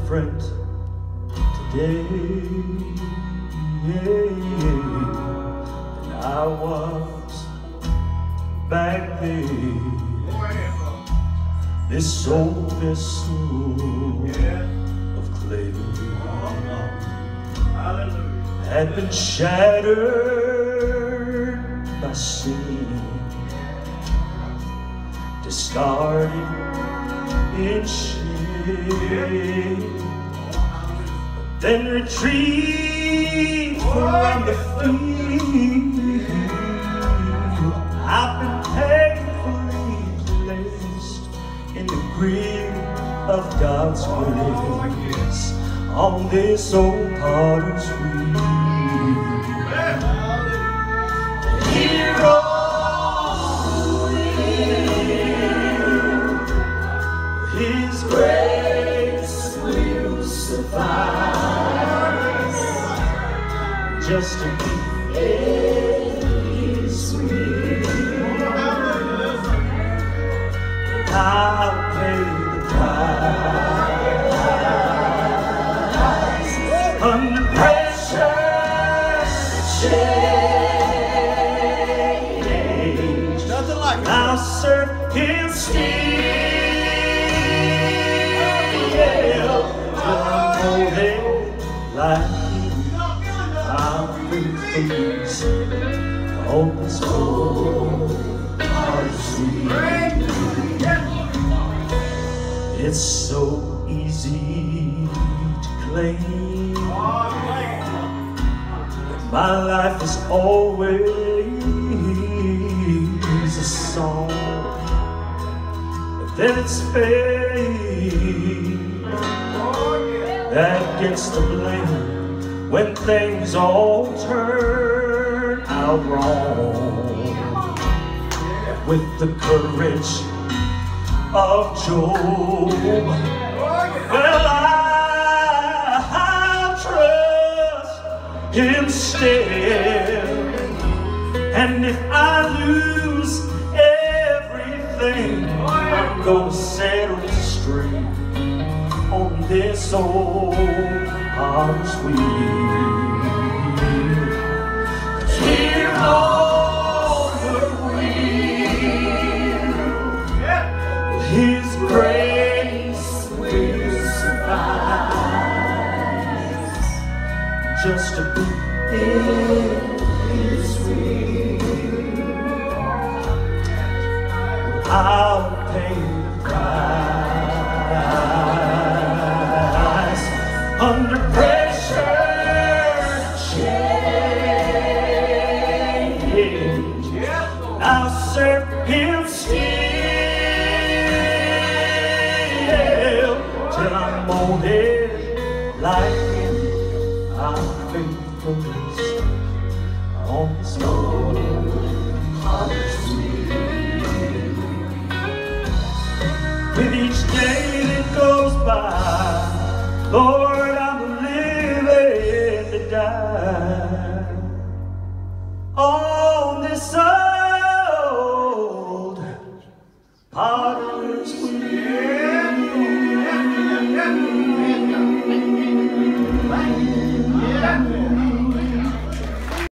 different today than I was back then. This old vessel of clay had been shattered by sin, discarded in shame, then retrieved from the field. I've been painfully placed in the grip of God's grace on this old potter's wheel. Here on the wheel, His grace will suffice just to be in His will. I'll pay the price under pressure, change. Nothing like it. I'll serve Him still till I'm holding like Him. I'll face on this old heart's wheel. It's so easy to claim my life is always a song, but then it's fate that gets the blame when things all turn out wrong. With the courage of Job, well, I'll trust Him still. And if I lose everything, I'm gonna settle straight on this old potter's wheel. Here on the wheel, His grace will suffice just to be in His will. I'll pay the price under pressure, change. I'll serve Him still till I'm molded like Him. I'm faithfulness on this old potter's wheel. With each day that goes by, Lord,